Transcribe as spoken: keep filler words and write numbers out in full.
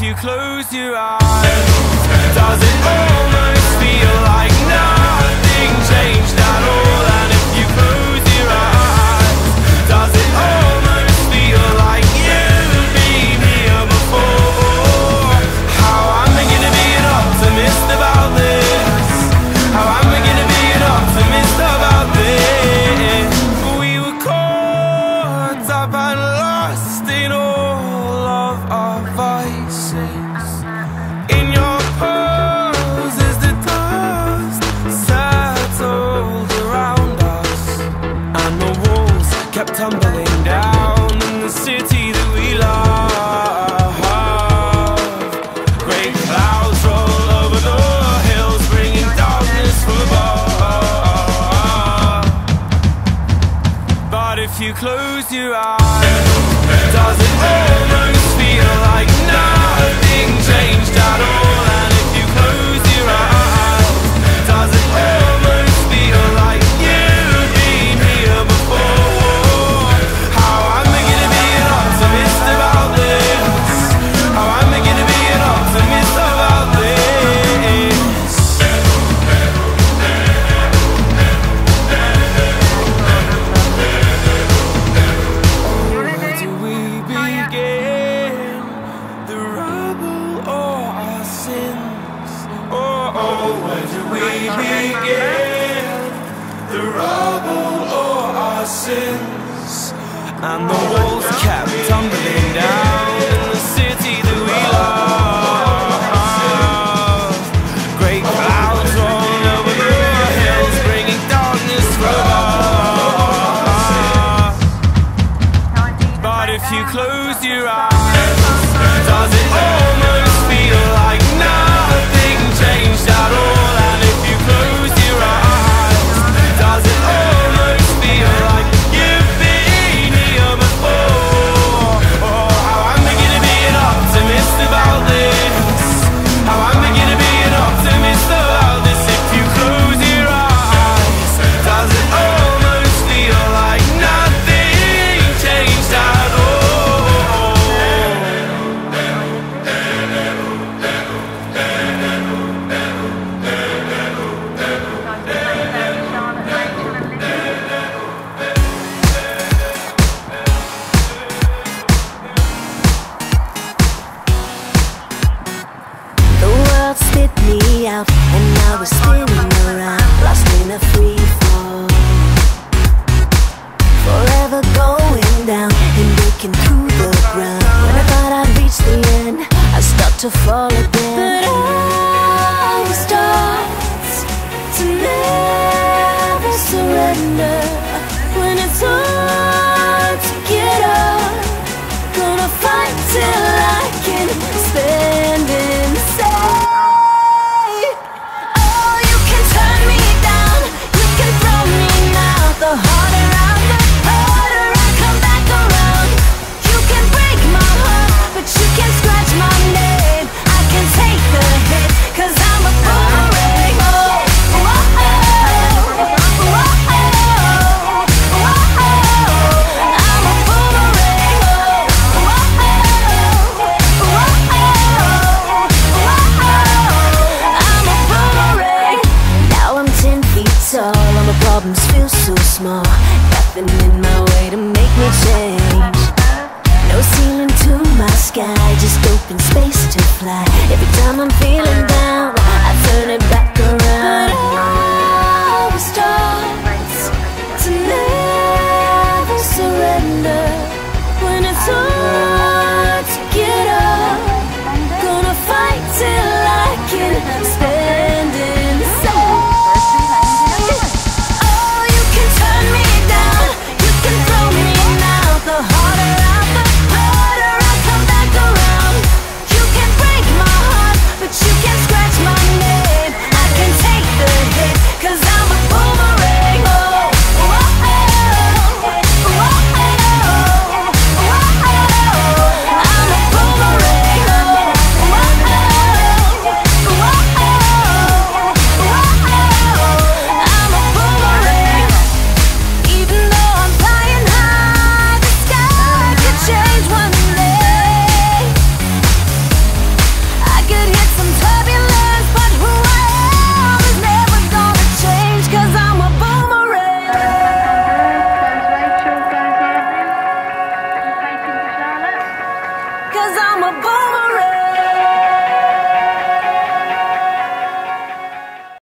you close your eyes, does it almost feel like nothing changed at all? And if you close your eyes, does it almost feel like you've been here before? How am I gonna be an optimist about this? How am I gonna be an optimist about this? We were caught up and lost in all of our vices. In your pose as the dust settled around us, and the walls kept tumbling down in the city that we love. Great clouds roll over the hills, bringing darkness from above. But if you close your eyes, does it almost feel like nothing changed at all? And if you close your eyes, does it almost feel like you've been here before? How am I gonna be an optimist about this? How am I gonna be an optimist about this? Where do we begin? The rubble or our sins? Oh, oh, where do we begin? The rubble or our sins? And the walls kept tumbling down in the city that we love. Great clouds roll over the hills, bringing darkness from above. But if you close your eyes, does it almost feel like nothing changed at all? And if you close your eyes, does it almost feel like you've been here before? Oh, how am I gonna be an optimist about this? How am I gonna be an optimist about this? If you close your eyes, does it almost feel like nothing changed at all? The world spit me out, and I was spinning around, lost in a free fall. Forever going down and breaking through the ground. When I thought I'd reach the end, I start to fall again. But I was taught to never surrender. When it's hard to get up, gonna fight till I can stand and say, oh, you can turn me down, you can throw me now. The harder I look, harder I come back around. You can break my heart, but you can scratch my name. I can 'cause I'm a boomerang.